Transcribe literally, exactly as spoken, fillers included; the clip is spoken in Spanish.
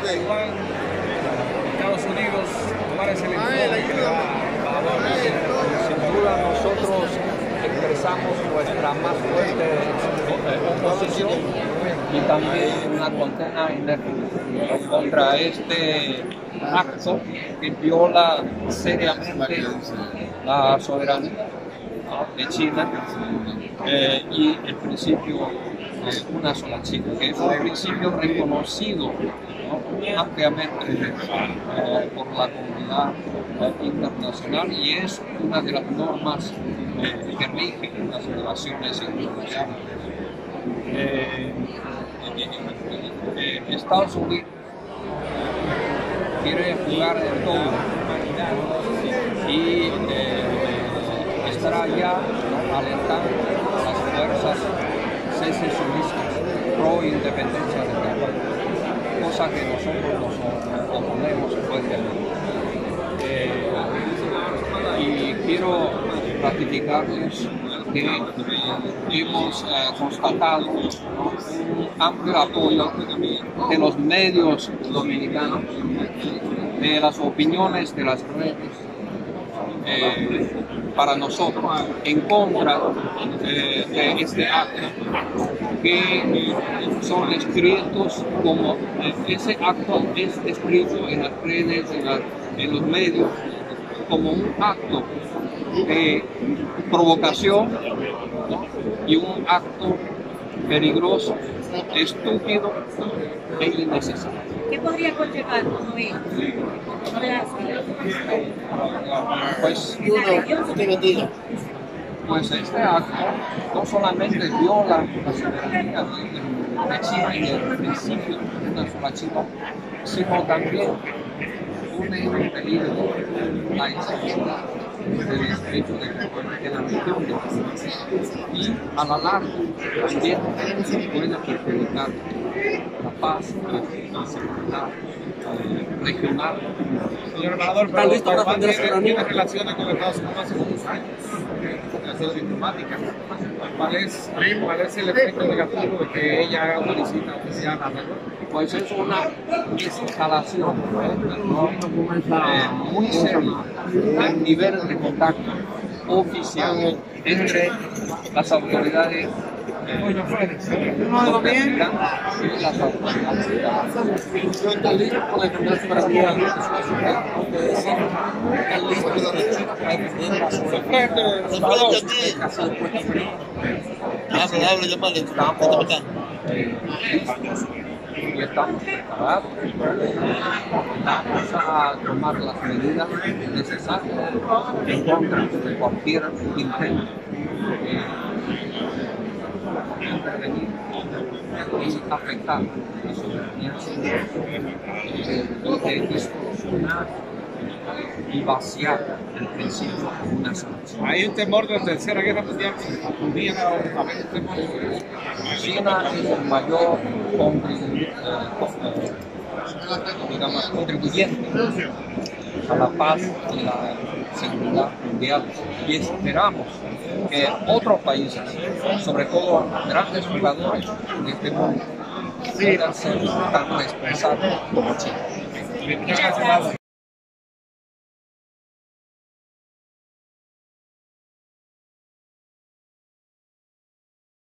Taiwán, Estados Unidos, lugares electorales que le da valor. Sin duda nosotros expresamos nuestra más fuerte oposición y también una condena enérgica contra este acto que viola seriamente la soberanía de China eh, y el principio de una sola China, que es un principio reconocido, ¿no?, ampliamente eh, por la comunidad eh, internacional, y es una de las normas eh, que rigen las relaciones internacionales. Eh, eh, Estados Unidos quiere jugar en todo y eh, estará ya, ¿no?, alentando a las fuerzas secesionistas pro independencia de Taiwán, cosa que nosotros nos oponemos fuertemente. Eh, y quiero ratificarles que hemos eh, constatado, ¿no?, un amplio apoyo de los medios dominicanos, de las opiniones de las redes, eh, para nosotros, en contra eh, de este acto, que son descritos como, eh, ese acto es descrito en las redes, en, la, en los medios, como un acto de provocación, ¿no?, y un acto peligroso, estúpido e innecesario. ¿Qué podría conllevar todo esto? Pues, pues este acto no solamente viola la soberanía de, de China y el principio de una sola China, sino también pone en peligro la existencia del derecho de la región de China, y a la larga también puede perjudicar la paz, la seguridad eh, regional. Señor embajador, pero Taiwán tiene, tiene relaciones con Estados Unidos hace muchos años, relaciones diplomáticas. ¿Cuál es, ¿Cuál es el efecto negativo de que ella haga una visita oficial a Taiwán? Pues es una escalación, ¿no?, eh, muy seria del nivel de contacto oficial entre las autoridades eh, norteamericanas y las autoridades y estamos preparados, vamos a tomar las medidas necesarias en contra de cualquier intento de intervenir y afectar la soberanía y de distorsionar y vaciar el principio de una sola China. Hay un temor de la tercera guerra mundial. Podría haber un temor de eso. China es el mayor contribu eh, digamos, contribuyente a la paz y la seguridad mundial, y esperamos que otros países, sobre todo grandes jugadores de este mundo, puedan ser tan expresados como China. Muchas gracias.